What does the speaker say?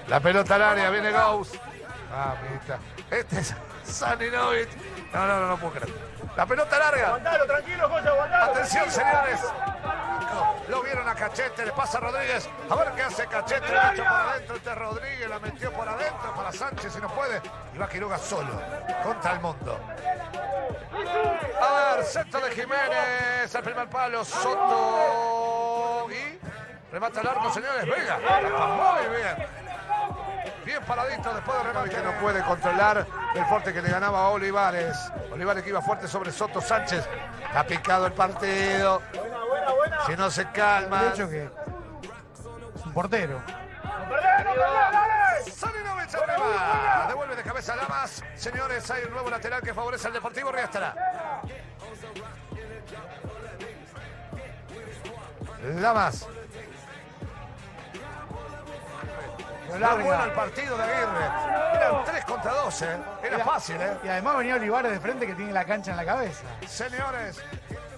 La pelota al área, viene Ghost. Ah, mira. Este es Saninovic. No puedo creer. La pelota larga. Aguantalo, tranquilo, José, aguantalo. Atención, tranquilo. señores. Lo vieron a Cachete, le pasa a Rodríguez. A ver qué hace Cachete. La metió por adentro. Este Rodríguez la metió por adentro para Sánchez si no puede. Y va Quiroga solo contra el mundo. A ver, centro de Jiménez. Al primer palo, Soto. Y remata el arco, señores. Vega. Muy bien. Bien paradito después de remate. Que no puede controlar el fuerte que le ganaba a Olivares. Olivares que iba fuerte sobre Soto. Sánchez. Ha picado el partido. Buena. Si no se calma. De hecho que es un portero. No perdés, dale. Saninovic arriba. Devuelve de cabeza a Lamas. Señores, hay un nuevo lateral que favorece al Deportivo Riestra. Lamas. Está bueno el partido de Aguirre. Eran 3 contra 2, Era fácil, Y además venía Olivares de frente que tiene la cancha en la cabeza. Señores.